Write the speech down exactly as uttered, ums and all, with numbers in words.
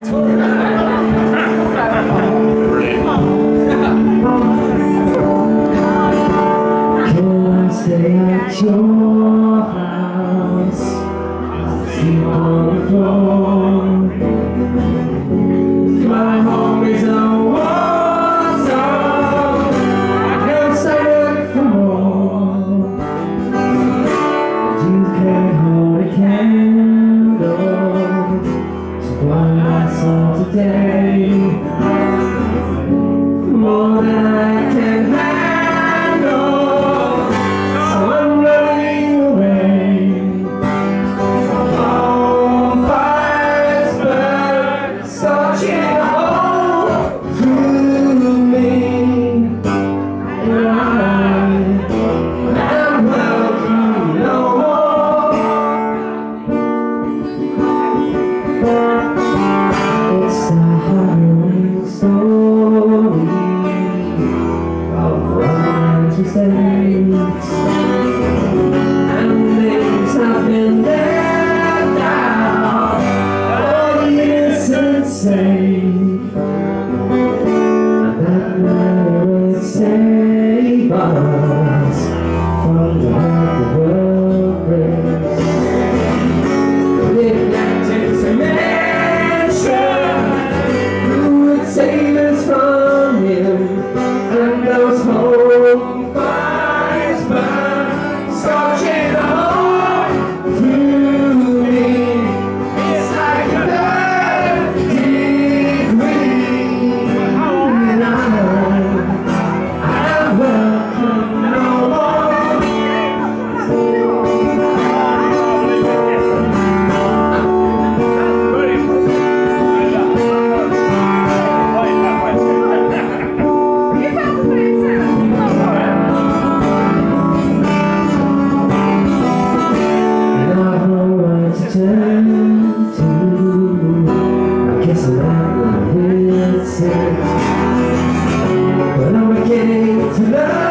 Stay at your house, sleep on the floor. My home is a war zone. I can't stand for more. You can't hold a candle to burn my soul today. More than I can handle. It's a harrowing story of righteous mistakes, and things have been left out for the innocent sake, and that man will save us from the hurt the world brings. Save us from him, and those home fires burn, scorching the hole through me. It's like a dirty green, and I, I welcome no more. But I'm beginning to love